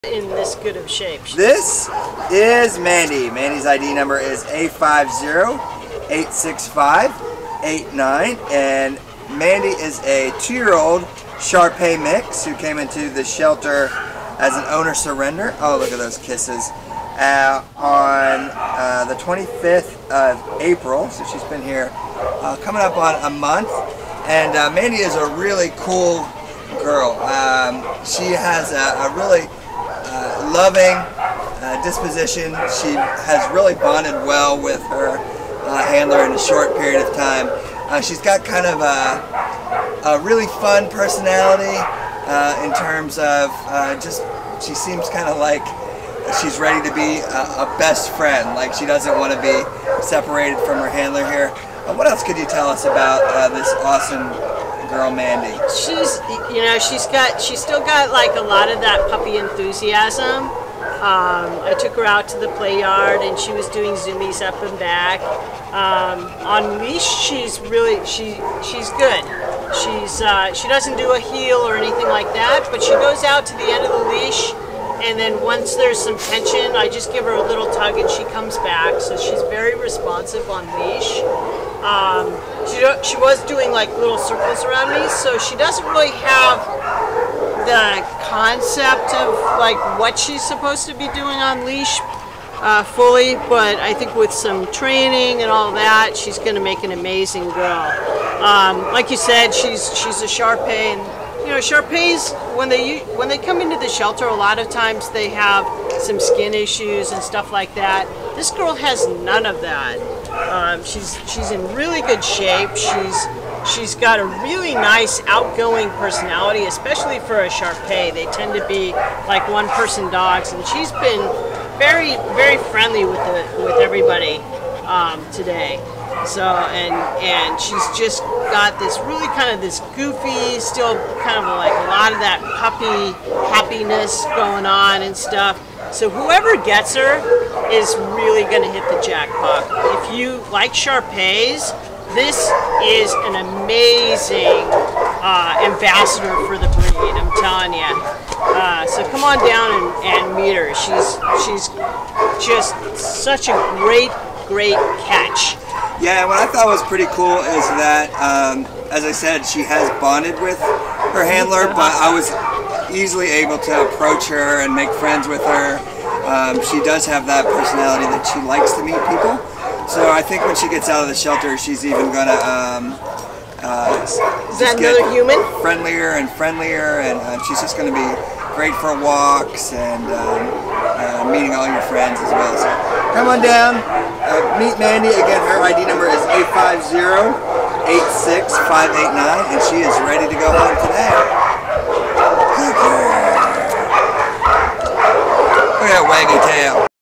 In this good of shape. This is Mandy. Mandy's ID number is A5086589, and Mandy is a 2-year-old Shar Pei mix who came into the shelter as an owner surrender. Oh, look at those kisses. On the 25th of April, so she's been here coming up on a month, and Mandy is a really cool girl. She has a really loving disposition. She has really bonded well with her handler in a short period of time. She's got kind of a really fun personality in terms of she seems kind of like she's ready to be a best friend. Like she doesn't want to be separated from her handler here. What else could you tell us about this awesome girl, Mandy? She's still got like a lot of that puppy enthusiasm. I took her out to the play yard and she was doing zoomies up and back. On leash, she's good. She doesn't do a heel or anything like that, but she goes out to the end of the leash, and then once there's some tension, I just give her a little tug and she comes back. So she's very responsive on leash. She was doing like little circles around me, so she doesn't really have the concept of like what she's supposed to be doing on leash fully, but I think with some training and all that, she's going to make an amazing girl. Like you said, she's a Shar Pei, and Shar Peis, when they come into the shelter, a lot of times they have some skin issues and stuff like that. This girl has none of that. She's in really good shape. She's got a really nice outgoing personality, especially for a Shar Pei. They tend to be like one-person dogs, and she's been very, very friendly with everybody today. So and she's just got this really kind of this goofy, still kind of like a lot of that puppy happiness going on and stuff. So whoever gets her is really going to hit the jackpot. If you like Shar Peis, this is an amazing ambassador for the breed, I'm telling you. So come on down and meet her. She's just such a great catch. Yeah, what I thought was pretty cool is that, as I said, she has bonded with her handler, but I was easily able to approach her and make friends with her. She does have that personality that she likes to meet people. So I think when she gets out of the shelter, she's even gonna is that another human? Friendlier and friendlier, and she's just gonna be great for walks and meeting all your friends as well. So come on down, meet Mandy. Again, her ID number is A5086589, and she is ready to go home today.